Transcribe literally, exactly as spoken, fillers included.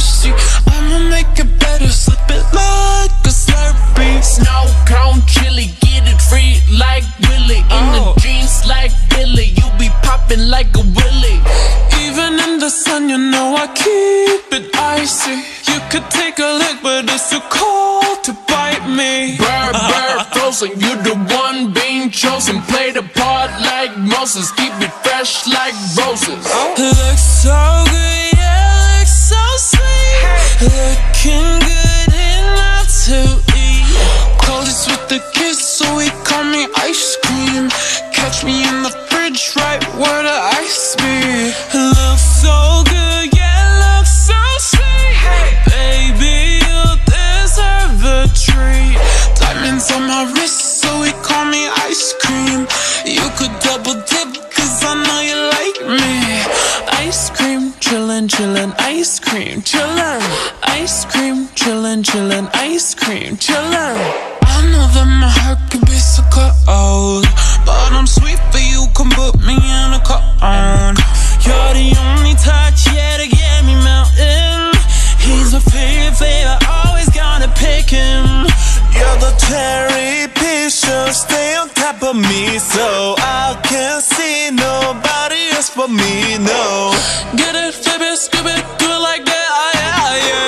thirsty. I'ma make it better, slip it like a Slurpee. Snow cone chili, get it free like Willie. In Oh. the jeans like Billy, you be popping like a Willie. Even in the sun, you know I keep it icy. You could take a lick, but it's too cold to bite me. Bird, bird, frozen, you the one being chosen. Play the part like Moses, keep it fresh like roses. Looks so good, yeah, looks so sweet. Looking good enough to eat. Coldest with the kiss, so he call me ice cream. Catch me in the fridge, right where the ice be. Looks so good, yeah, looks so sweet. Baby, you deserve a treat. Diamonds on my wrist, so he call me ice cream. You could double dip, cause I know you like me. Ice cream, chillin', chillin', ice cream, chillin'. Ice cream, chillin', chillin', ice cream, chillin'. I know that my heart can be so cold, but I'm sweet for you, come put me in a cone. You're the only touch, yeah, to get me melting. He's my favorite flavor, always gonna pick him. You're the cherry picture, stay on top of me, so I can't see nobody else but me, no. Get it, flip it, scoop it, do it like that, oh yeah, yeah.